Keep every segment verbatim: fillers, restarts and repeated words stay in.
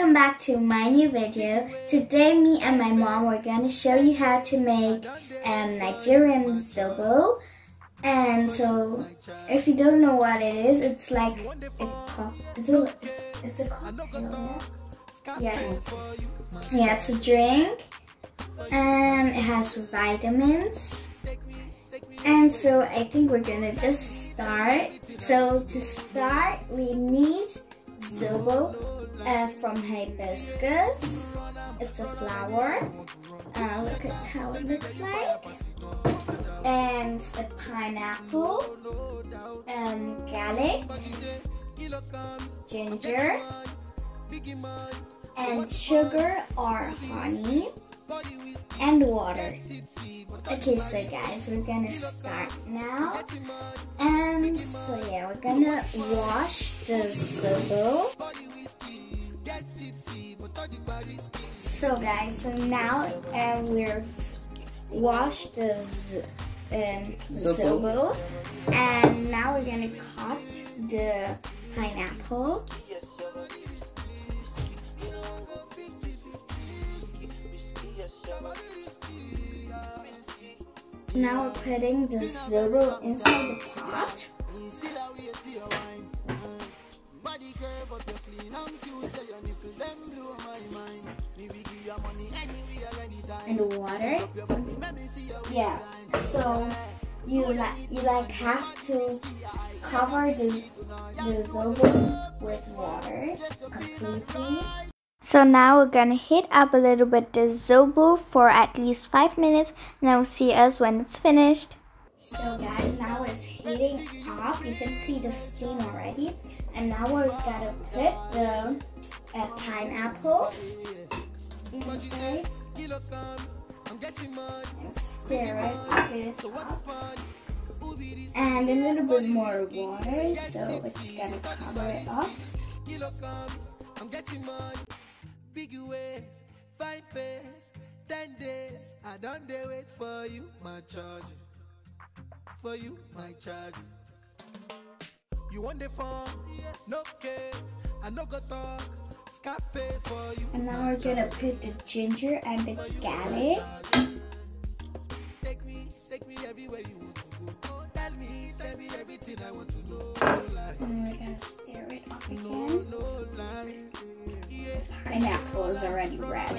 Welcome back to my new video. Today me and my mom were going to show you how to make um, Nigerian Zobo. And so if you don't know what it is, it's like a co it's a, it's a cocktail, yeah? Yeah. Yeah, it's a drink and it has vitamins. And so I think we're gonna just start. So to start we need Zobo uh, from Hibiscus. It's a flower. Uh, look at how it looks like. And a pineapple, um, garlic, ginger, and sugar or honey, and water. Okay, so guys, we're gonna start now. And so yeah, we're gonna wash the Zobo. So guys, so now uh, we're wash the z um, Zobo, and now we're gonna cut the pineapple. Now we're putting the Zobo inside the pot. And the water. Yeah. So you like you like have to cover the the Zobo with water completely. So now we're gonna heat up a little bit the Zobo for at least five minutes, and then we'll see us when it's finished. So guys, now it's heating up. You can see the steam already. And now we're gonna put the uh, pineapple inside and stir it good up. And a little bit more water, so it's gonna cover it up. Big ways, five days, ten days. I don't dare wait for you, my charge. For you, my charge. You want the phone? No case. I no go talk. Scarface for you. And now we're gonna put the ginger and the garlic. Take me, take me everywhere you want to go. Tell me, tell me everything I want to know. And we're gonna stir it up again. Pineapple is already red.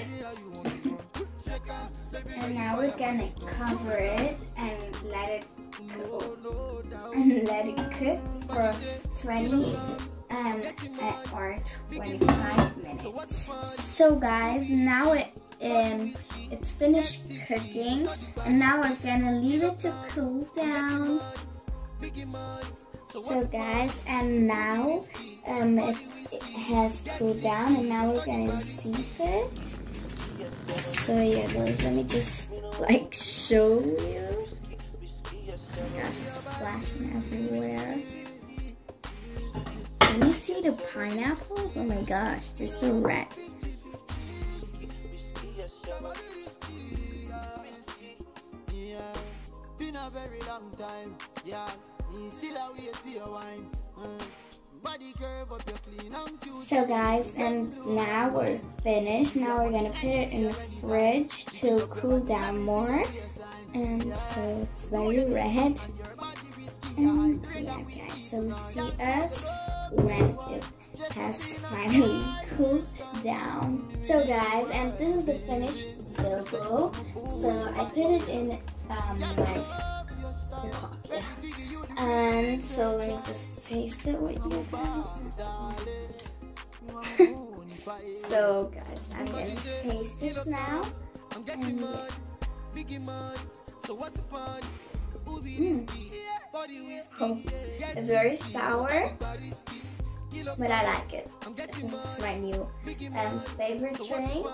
And now we're gonna cover it and let it cook. And let it cook for twenty um, or twenty-five minutes. So guys, now it um, it's finished cooking, and now we're gonna leave it to cool down. So guys, and now um, it, it has cooled down, and now we're gonna sieve it. So yeah guys, let me just like show you. Oh my gosh, it's splashing everywhere. Can you see the pineapple? Oh my gosh, they're so red. Been a very long time, yeah. Still a waste for your wine. So guys, and now we're finished. Now we're gonna put it in the fridge to cool down more. And so it's very red. And yeah guys, so see us when it has finally cooled down. So guys, and this is the finished Zobo. So I put it in um like the pot, yeah. And so let me just taste it with you guys. So guys, I'm gonna taste this now. And yeah. Mm. Oh, it's very sour, but I like it. This is my new um, favorite drink.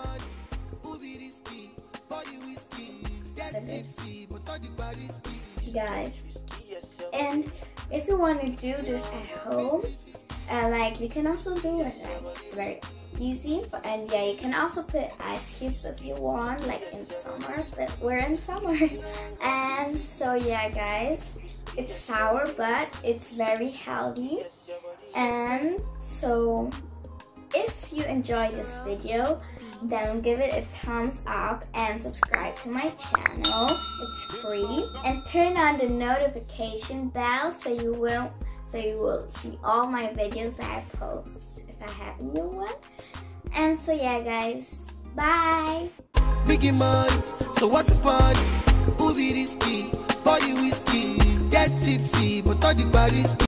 So good. Guys, and if you want to do this at home, uh, like you can also do it. Like, it's very easy, but, and yeah, you can also put ice cubes if you want, like in summer. But we're in summer, and so yeah, guys, it's sour, but it's very healthy. And so if you enjoyed this video, then give it a thumbs up and subscribe to my channel. It's free. And turn on the notification bell so you will so you will see all my videos that I post if I have a new one. And so yeah guys, bye. Biggie money, so what's the fun? Who be risky? Body whiskey, get tipsy, but all the body risky.